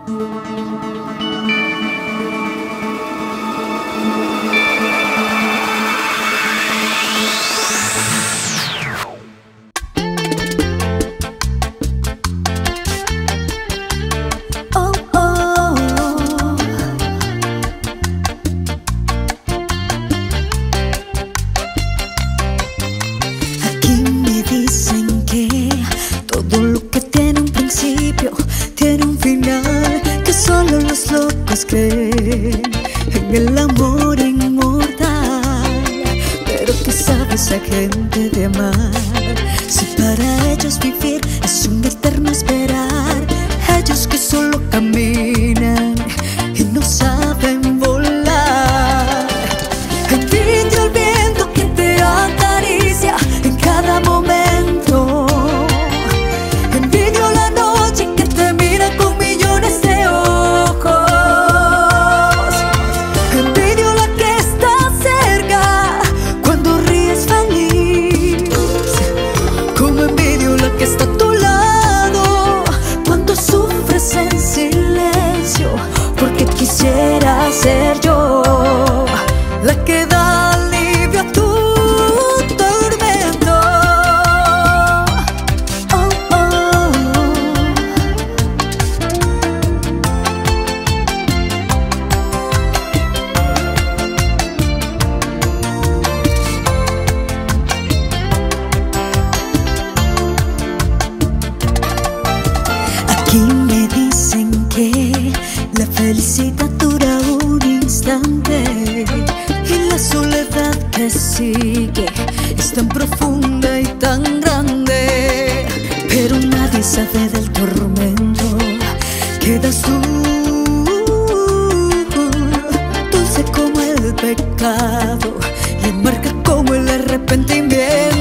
Creen en el amor inmortal, pero ¿qué sabe esa gente de amar? Si para ellos vivir es un eterno esperar, ellos que solo caminan y no saben volar. Envidio el viento que te acaricia en cada momento, envidio la noche que te mira con millones de ojos. Que está a tu lado cuando sufres en silencio, porque quisiera ser yo la que da alivio a tu tormento. Oh, oh. Aquí me dicen que la felicidad dura un instante y la soledad que sigue es tan profunda y tan grande, pero nadie sabe del tormento que das tú, dulce como el pecado y amarga como el arrepentimiento.